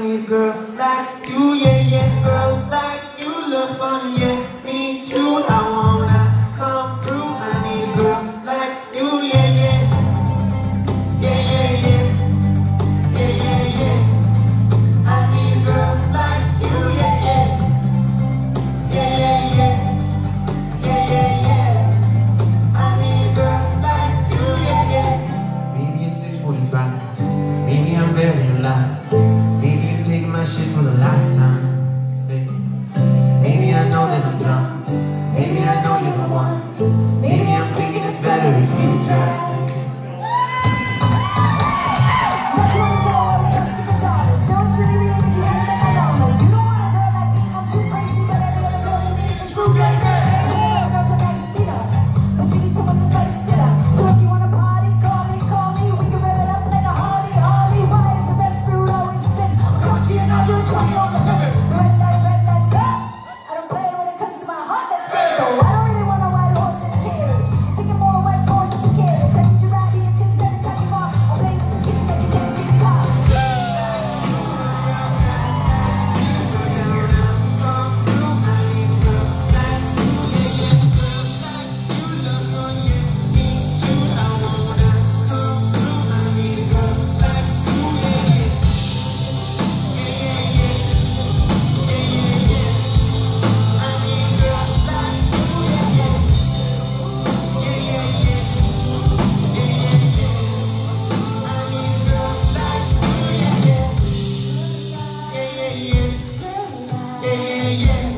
need a girl like you, yeah, yeah. Girls like you look fun, yeah. Me too, I wanna come through. I need a girl like you, yeah, yeah. Yeah, yeah, yeah. Yeah, yeah, yeah. I need a girl like you, yeah, yeah. Yeah, yeah, yeah. Yeah, yeah, yeah. I need a girl like you, yeah, yeah. Maybe it's 6:45. Maybe I'm barely alive. Maybe you're taking my shit for the last time. Maybe I know that I'm drunk. Maybe I know you're the one. Maybe I'm thinking it's better if you try. Yeah, yeah, yeah.